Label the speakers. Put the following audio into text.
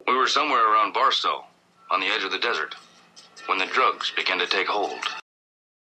Speaker 1: We were somewhere around Barstow, on the edge of the desert, when the drugs began to take hold.